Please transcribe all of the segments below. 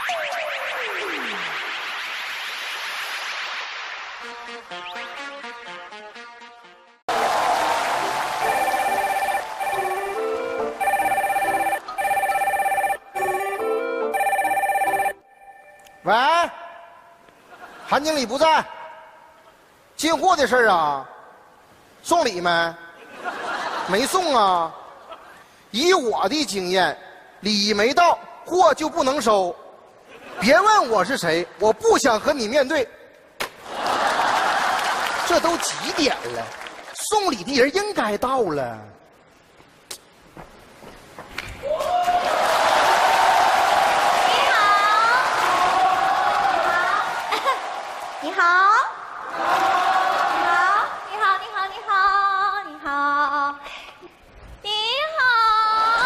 喂，韩经理不在。进货的事儿啊，送礼没？没送啊。以我的经验，礼没到，货就不能收。别问我是谁，我不想和你面对。这都几点了，送礼的人应该到了。 你好，你好，你好，你好，你好，你好，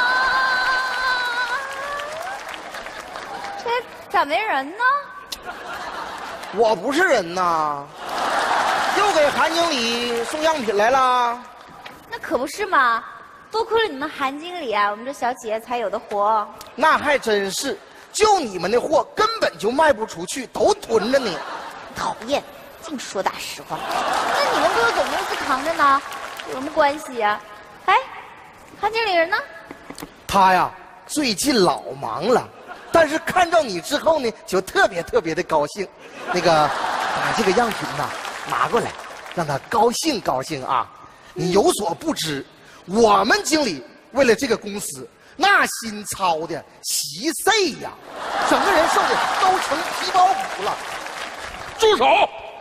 这咋没人呢？ 我不是人呐，又给韩经理送样品来了。 那可不是嘛，多亏了你们韩经理啊，我们这小企业才有的活。 那还真是，就你们的货根本就卖不出去，都囤着呢。 讨厌，净说大实话。那你们不有总公司扛着呢，有什么关系呀？哎，韩经理人呢？ 他呀，最近老忙了，但是看到你之后呢，就特别的高兴。那个，把这个样品呐拿过来，让他高兴高兴啊！你有所不知，我们经理为了这个公司，那心操的稀碎呀，整个人瘦的都成皮包骨了。 住手！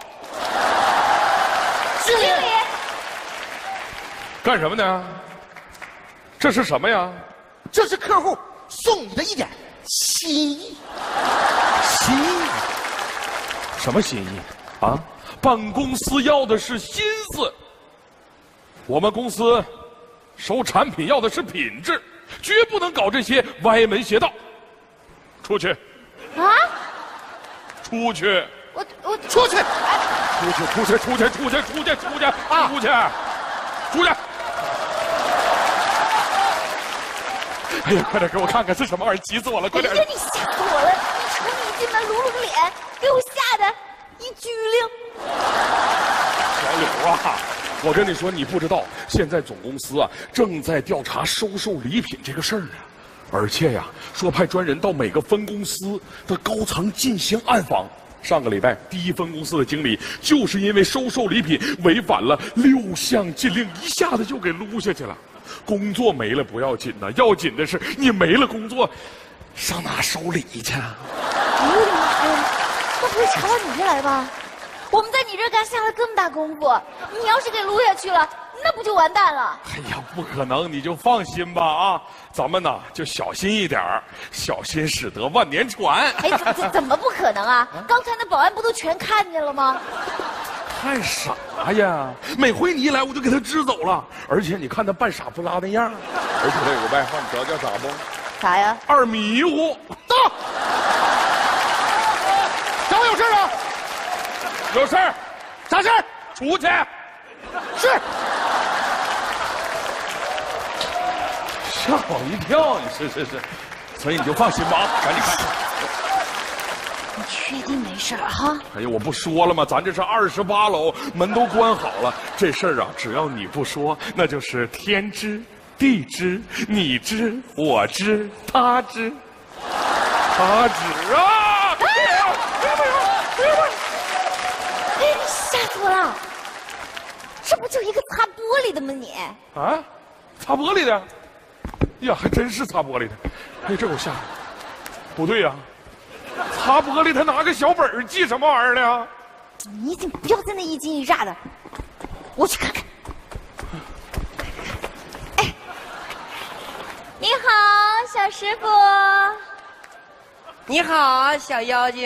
经理， 干什么呢？这是什么呀？ 这是客户送你的一点心意。 心意？什么心意啊？办公司要的是心思。我们公司收产品要的是品质，绝不能搞这些歪门邪道。出去！ 啊？ 出去！ 我出去！ 出去！出去！啊！出去！哎呀，快点给我看看是什么玩意儿，急死我了！快点！ 哎呀，你吓死我了！你瞅你进门撸了个脸，给我吓得一激灵。 小柳啊，我跟你说，你不知道，现在总公司啊正在调查收受礼品这个事儿呢，而且呀，说派专人到每个分公司的高层进行暗访。上个礼拜，第一分公司的经理就是因为收受礼品违反了6项禁令，一下子就给撸下去了。工作没了不要紧呐，要紧的是你没了工作，上哪收礼去啊？ 哎呦我的妈呀！那不会查到你这来吧？我们在你这干下了这么大功夫，你要是给撸下去了，那不就完蛋了？ 哎呀，不可能，你就放心吧啊！咱们呢就小心一点儿，小心驶得万年船。 哎，怎么不可能啊？刚才那保安不都全看见了吗？ 看啥呀？每回你一来，我就给他支走了。而且你看他扮傻不拉那样，而且他有个外号，你知道叫啥不？ 啥呀？ 二迷糊。 到，找我有事啊？ 有事儿？ 啥事儿？ 出去。 是。 吓我一跳！你是，所以你就放心吧啊，赶紧看。 你确定没事哈？ 哎呀，我不说了吗？咱这是28楼，门都关好了。这事儿啊，只要你不说，那就是天知地知，你知我知他知，他知啊！ 哎，你吓死我了！这不就一个擦玻璃的吗你？ 啊，擦玻璃的？呀，还真是擦玻璃的。哎，这给我吓的。不对呀，擦玻璃他拿个小本儿记什么玩意儿呢？ 你不要在那一惊一乍的，我去看看。哎，你好，小师傅。 你好，小妖精。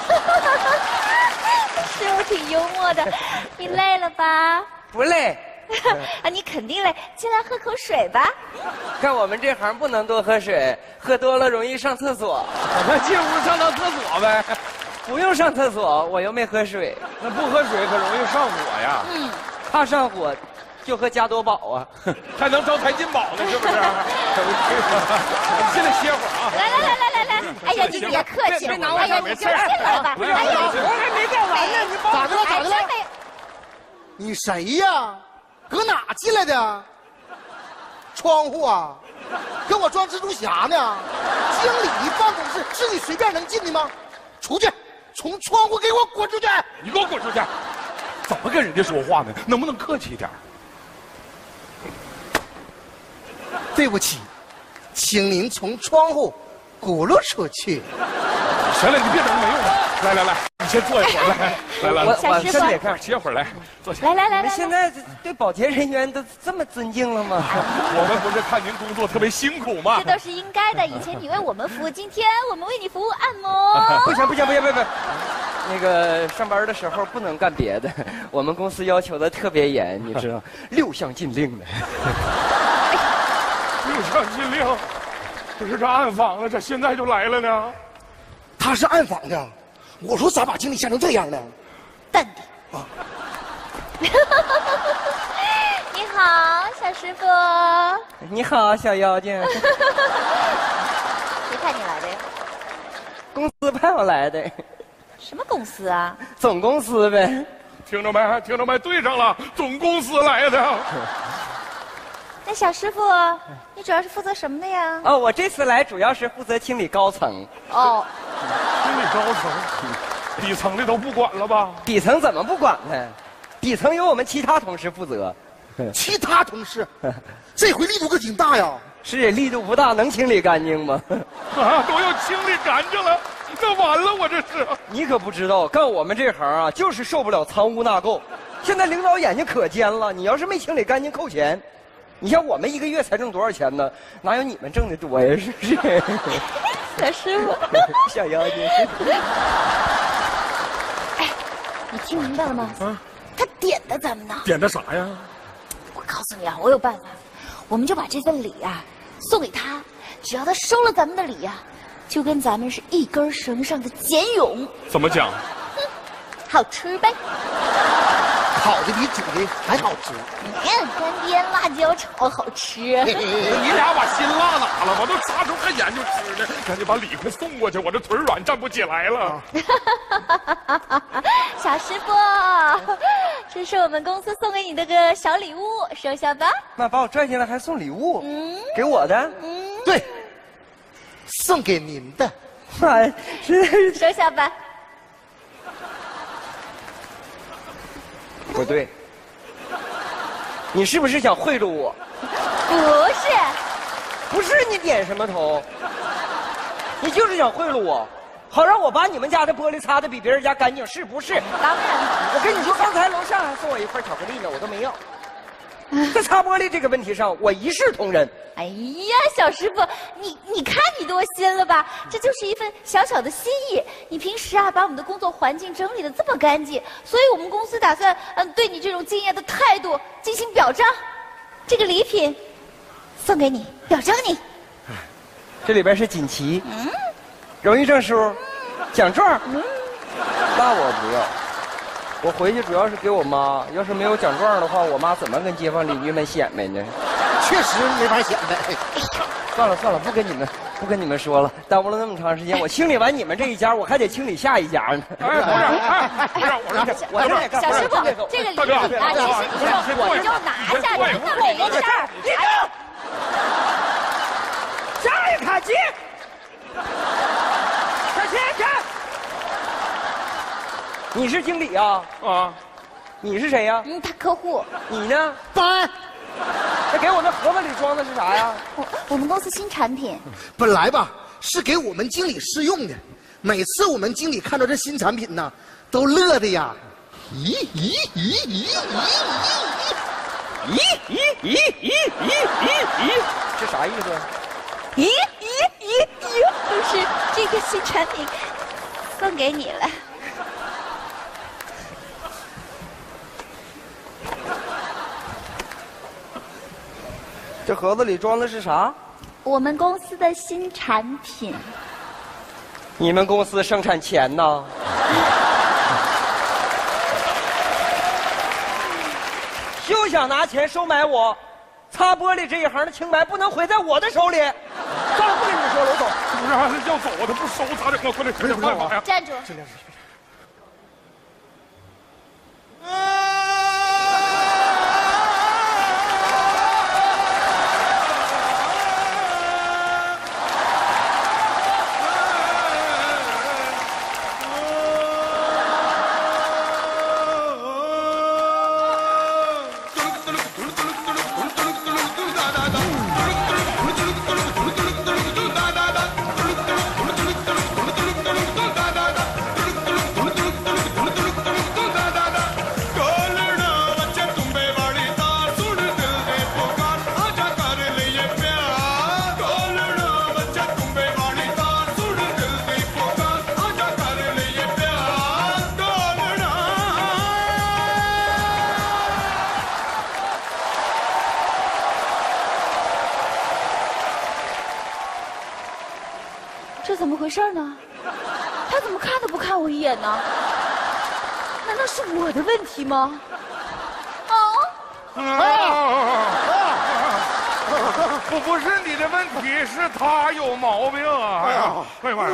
师傅挺幽默的，你累了吧？ 不累。 啊，你肯定累，进来喝口水吧。 看我们这行不能多喝水，喝多了容易上厕所。 那进屋上趟厕所呗。 不用上厕所，我又没喝水。 那不喝水可容易上火呀。 怕上火，就喝加多宝啊， 还能招财进宝呢，是不是？进来歇会儿啊。 来， 哎呀，你别客气，哎呀，你就进来吧。哎呀， 我还没干完呢，你咋的了？咋的了？ 真没。 你谁呀？搁哪进来的？窗户啊？跟我装蜘蛛侠呢？经理办公室是你随便能进的吗？出去，从窗户给我滚出去！ 你给我滚出去！怎么跟人家说话呢？能不能客气一点？ 对不起，请您从窗户轱辘出去。 行了，你别整没用的。来，你先坐一会儿来。 我小师傅真得看。 歇会儿来，坐下。 来， 你们现在对保洁人员都这么尊敬了吗？ 我们不是看您工作特别辛苦吗这？都是应该的。以前你为我们服务，今天我们为你服务按摩。 不行，那个上班的时候不能干别的，我们公司要求的特别严，你知道，6项禁令的。 6项禁令，可是这暗访了，这现在就来了呢。 他是暗访的，我说咋把经理吓成这样呢？ 淡定。你好，小师傅。 你好，小妖精。 谁派你来的呀？ 公司派我来的， 什么公司啊？ 总公司呗。 听着没？听着没？对上了，总公司来的。 那小师傅，你主要是负责什么的呀？ 哦，我这次来主要是负责清理高层。 哦， 经理高层，底层的都不管了吧？ 底层怎么不管呢？底层由我们其他同事负责。 其他同事，这回力度可挺大呀。 是力度不大，能清理干净吗？ 啊，都要清理干净了，那完了，我这是。 你可不知道，干我们这行啊，就是受不了藏污纳垢。现在领导眼睛可尖了，你要是没清理干净，扣钱。你像我们一个月才挣多少钱呢？哪有你们挣的多呀？是不是？ 小师傅。 小妖精。 哎，你听明白了吗？他点的咱们呢。 点的啥呀？ 我告诉你啊，我有办法，我们就把这份礼啊送给他，只要他收了咱们的礼啊，就跟咱们是一根绳上的茧蛹。 怎么讲？ 好吃呗。 烤的比煮的还好吃。 干煸辣椒炒好吃。 你俩把辛辣哪了？我都啥时候还研究吃呢？赶紧把礼快送过去，我这腿软站不起来了。 小师傅，这是我们公司送给你的个小礼物，收下吧。 妈把我拽进来还送礼物，给我的？ 对，送给您的。 妈呀，是收下吧。 不对，你是不是想贿赂我？ 不是， 不是，你点什么头？你就是想贿赂我，好让我把你们家的玻璃擦得比别人家干净，是不是？ 当然了。 我跟你说，刚才楼下还送我一块巧克力呢，我都没要。在擦玻璃这个问题上，我一视同仁。 哎呀，小师傅，你看你多心了吧？这就是一份小小的心意。你平时啊，把我们的工作环境整理得这么干净，所以我们公司打算对你这种敬业的态度进行表彰。这个礼品送给你，表彰你。 这里边是锦旗，荣誉证书，奖状，那我不要。我回去主要是给我妈，要是没有奖状的话，我妈怎么跟街坊邻居们显摆呢？ 确实没法显摆。 算了，不跟你们说了，耽误了那么长时间。我清理完你们这一家，我还得清理下一家呢。 不是， 我这得干小师傅，这个礼品啊，其实你说我就拿下，那没事儿。 下一卡机，快去！你是经理啊？ 啊， 你是谁呀？ 他客户。 你呢？ 搬。 那给我那盒子里装的是啥呀？ 我们公司新产品。 本来吧是给我们经理试用的，每次我们经理看到这新产品呢，都乐的呀。咦， 这啥意思？ 都是这个新产品送给你了。 这盒子里装的是啥？ 我们公司的新产品。 你们公司生产钱呢？休想拿钱收买我！擦玻璃这一行的清白不能毁在我的手里。算了，不跟你们说了，我走。 是要走啊，他不收咋整啊？快点想想办法呀！ 站住！这怎么回事呢？他怎么看都不看我一眼呢？难道是我的问题吗？ 不是你的问题，是他有毛病啊！哎呀，快快！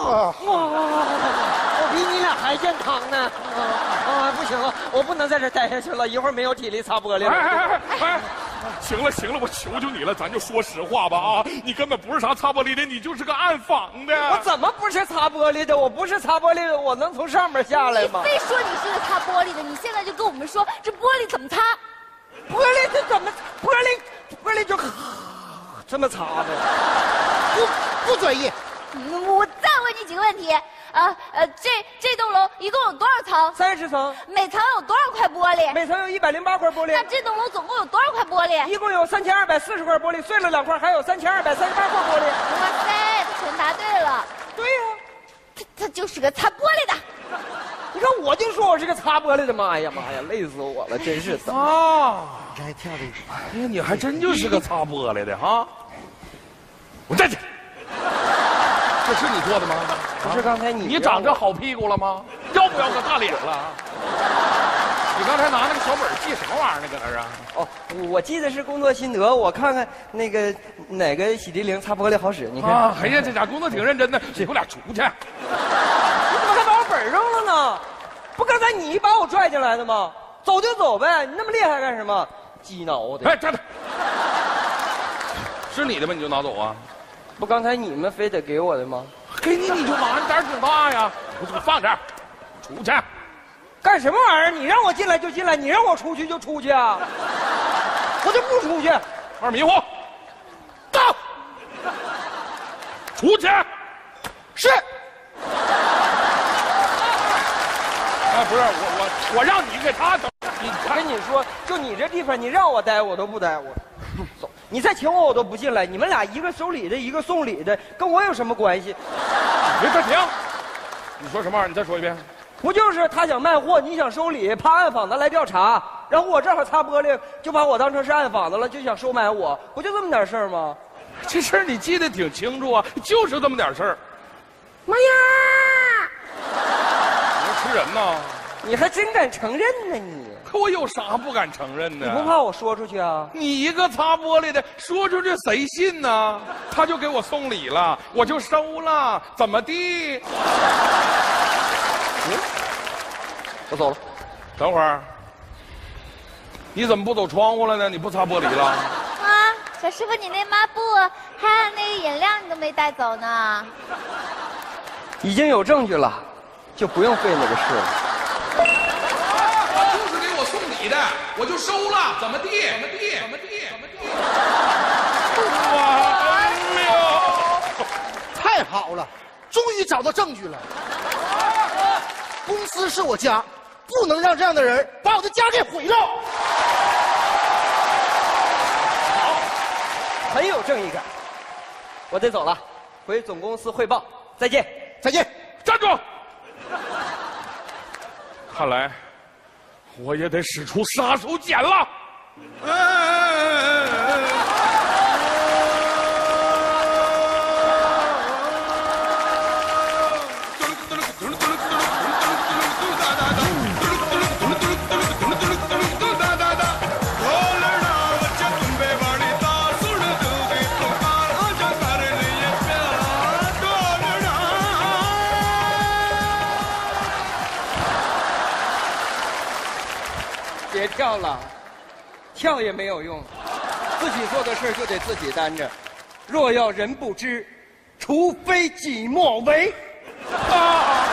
我比你俩还健康呢！不行了，我不能在这待下去了，一会儿没有体力擦玻璃了。 哎，行了，我求求你了，咱就说实话吧啊！你根本不是啥擦玻璃的，你就是个暗访的。 我怎么不是擦玻璃的？我不是擦玻璃的，我能从上面下来吗？ 你非说你是个擦玻璃的，你现在就跟我们说这玻璃怎么擦？ 玻璃这怎么？玻璃就这么擦的？ 不专业。 我再问你几个问题。这栋楼一共有多少层 ？30层。 每层有多少块玻璃？ 每层有108块玻璃。 那这栋楼总共有多少块玻璃？ 一共有3240块玻璃，碎了2块，还有3238块玻璃。 哇塞，他全答对了。 对呀， 他就是个擦玻璃的。 你看，我就说我是个擦玻璃的，妈呀，累死我了，真是的啊！ 你还跳这个？ 哎呀，你还真就是个擦玻璃的哈！我站起来，这是你做的吗？ 不是刚才你长这好屁股了吗？要不要个大脸了？你刚才拿那个小本记什么玩意儿呢？搁那儿啊？ 哦，我记得是工作心得，我看看那个哪个洗涤灵擦玻璃好使。你看， 哎呀，这家工作挺认真的，给我俩出去。 你怎么还把我本扔了呢？不刚才你把我拽进来的吗？走就走呗，你那么厉害干什么？鸡挠的！ 哎，站着，是你的吗？你就拿走啊？ 不刚才你们非得给我的吗？ 给你就完，你胆儿挺大呀！我放这儿，出去。 干什么玩意儿？你让我进来就进来，你让我出去就出去啊！我就不出去。 二迷糊，到，出去。 是。 哎，不是我让你给他等。 我跟你说，就你这地方，你让我待我都不待。我走，你再请我都不进来。你们俩一个收礼的，一个送礼的，跟我有什么关系？ 别暂停！你说什么玩意儿？你再说一遍。 不就是他想卖货，你想收礼，怕暗访的来调查，然后我正好擦玻璃，就把我当成是暗访的了，就想收买我，不就这么点事儿吗？ 这事儿你记得挺清楚啊，就是这么点事儿。 妈呀！ 你要吃人呐？ 你还真敢承认呢你？ 可我有啥不敢承认的？ 你不怕我说出去啊？ 你一个擦玻璃的，说出去谁信呢？他就给我送礼了，我就收了，怎么地？ 我走了。 等会儿，你怎么不走窗户了呢？你不擦玻璃了？ 啊，小师傅，你那抹布还有那个饮料你都没带走呢。 已经有证据了，就不用费那个事了。 就是给我送礼的，我就收了，怎么地？完了！ 太好了，终于找到证据了。公司是我家，不能让这样的人把我的家给毁了。 好，很有正义感。我得走了，回总公司汇报。再见。 再见。 站住！看来我也得使出杀手锏了。 别跳了，跳也没有用，自己做的事就得自己担着。若要人不知，除非己莫为。啊！